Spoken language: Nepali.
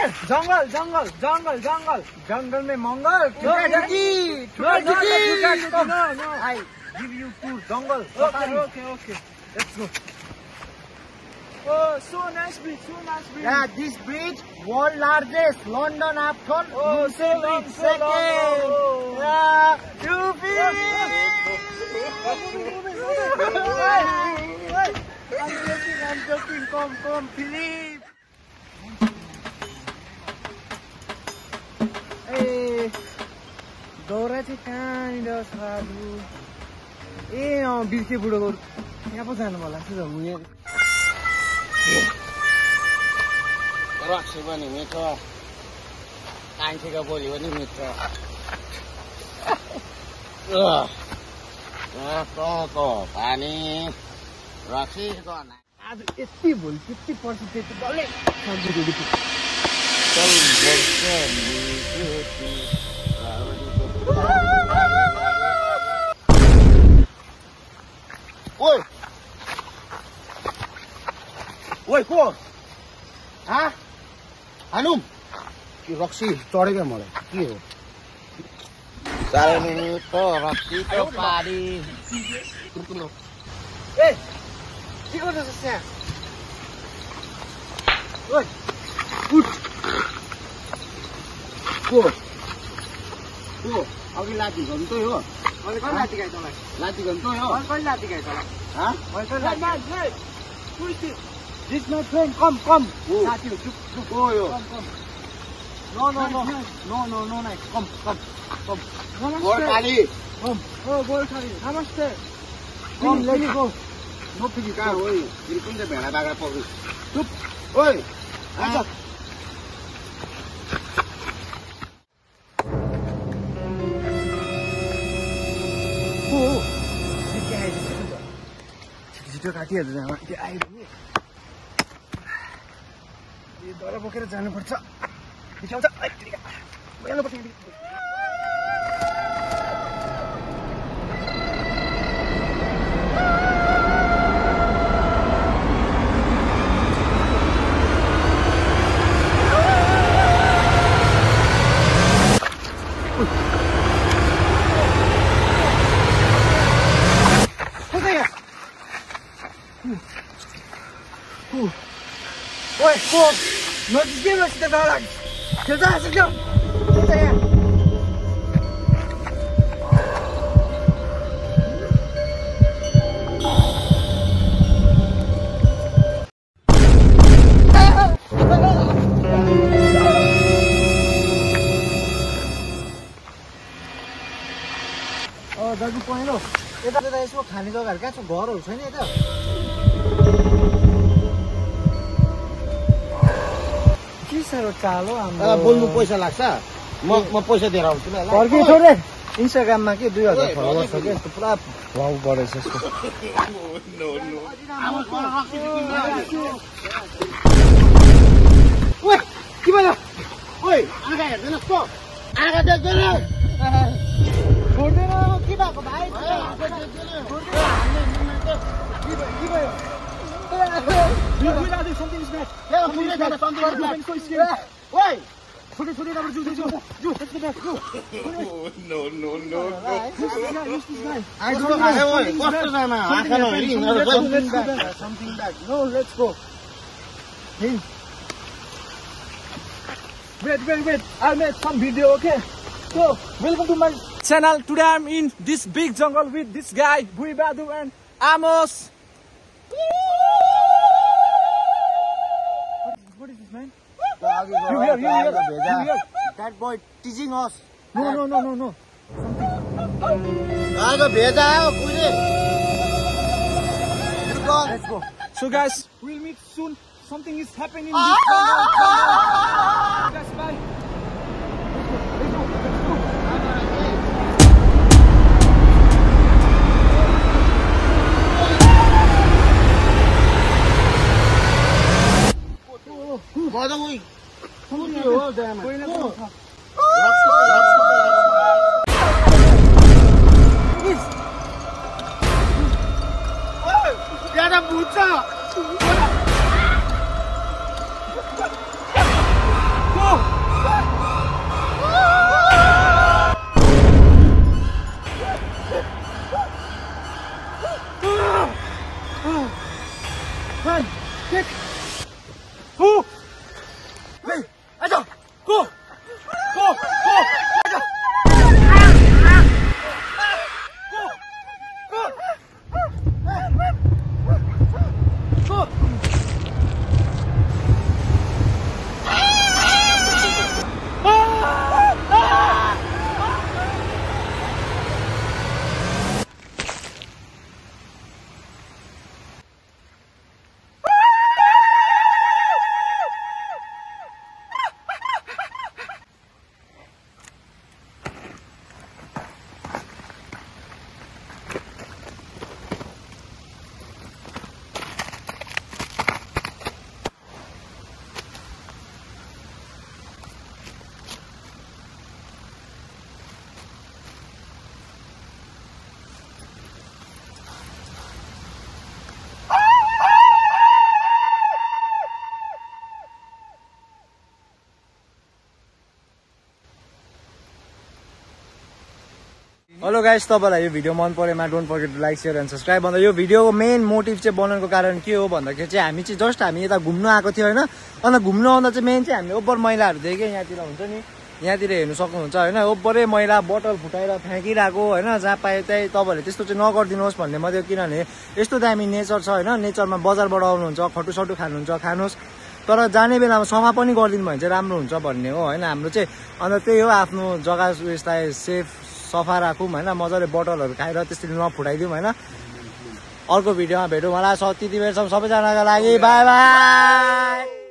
जंगल जंगल जंगल जंगल जंगल में मंगल no I give you tour jungle okay let's go. Oh, so nice bridge. Yeah, this bridge, world largest, London Upton. Oh, so long. Yeah, you I'm joking. Come, Philip. Hey, Dora चाहिँ कहाँनिर छ बाबु? ए बिर्खे बुढोको यहाँ पो जानु होला जस्तो छ म रक्सी पनि मिठो कान्छीको बोली पनि मिठो को पानी रक्सीको आज यति भोलि त्यति पर्छ त्यति डल्लै ओइ को हानुम कि रक्सी चढेको मलाई के हो साह्रै मिठो रक्सीको पानी ए के गर्दैछस् त्यहाँ ओइ उठ को अघि लाठी घन्टै हो मैले कहिले लाठी खाएँ तँलाई लाठी घन्टै हो मैले कहिले लाठी खाएँ तँलाई मैले कहिले लाठी खाएँ This my friend, come. Sathi ho, chup. Oh, yo. Come. No, nice. Come. Namaste. Gorkhali. Come. Oh, Gorkhali. Namaste. Come, let's go. No pigi kहाँ हो? बिल्कुल से भेड़ा बागा पकड़. Chup. ओए. आजा. Oh. ये क्या है? छिटो काटिहाल्छ यहाँ त्यो आइरह्यो नि यो दरा बोकेर जानुपर्छ बिचाउँछ जानुपर्छ Oi, pô, não desvia esse detalhe. Você tá assim, não? Senta aí. Oh, दाजु पहिलो यता यसो खाने जग्गाहरू कहाँ छ घरहरू छैन यता के साह्रो चालो हाम्रो बोल्नु पैसा लाग्छ म पैसा दिएर आउँछु ल फर्के छोरे इन्स्टाग्राममा के 2000 फलोवर्स छ के पुरा भ्लग गरेछ यसको ओइ के भयो ओइ आगा हेर्दैनस् त आगा देख्दैन छोड्दैन के भएको भाइ के भयो something is bad. Oi! Let's go back. Go. No. Who's this guy? I don't know. Something bad. No, let's go. Hey. Wait. I made some video, okay? So, welcome to my channel. Today I'm in this big jungle with this guy, Bui Badu and Amos. What is this, man? You here. That boy teasing us. No. Let's go. So guys, we'll meet soon. Something is happening in this jungle. Guys, bye. Let's go. Hello guys, तपाईँलाई यो भिडियो मन परेमा don't forget to like share and subscribe. अन्त यो भिडियोको मेन मोटिभ चाहिँ बनाउनुको कारण के हो भन्दाखेरि चाहिँ हामी चाहिँ जस्ट हामी यता घुम्न आएको थियो होइन। अन्त घुम्न आउँदा चाहिँ मेन चाहिँ हामीले ओभर मैलाहरू देख्यो। यहाँतिर हुन्छ नि, यहाँतिर हेर्नु सक्नुहुन्छ होइन, ओभरै मैला बोतल फुटाएर फ्याँकिरहेको होइन। जहाँ पायो त्यही तपाईँहरूले त्यस्तो चाहिँ नगरिदिनुहोस् भन्ने मात्रै, किनभने यस्तो दामी नेचर छ होइन। नेचरमा बजारबाट आउनुहुन्छ, खटुसटु खानुहुन्छ खानुहोस्, तर जाने बेलामा सफा पनि गरिदिनु भयो भने चाहिँ राम्रो हुन्छ भन्ने हो होइन हाम्रो चाहिँ। अन्त त्यही हो, आफ्नो जग्गा उयसलाई सेफ सफा राखौँ होइन, मजाले बोतलहरू खाएर त्यसरी नफुटाइदिउँ होइन। अर्को भिडियोमा भेटौँ होला। त्यति बेरसम्म सबैजनाको लागि बाई बाई।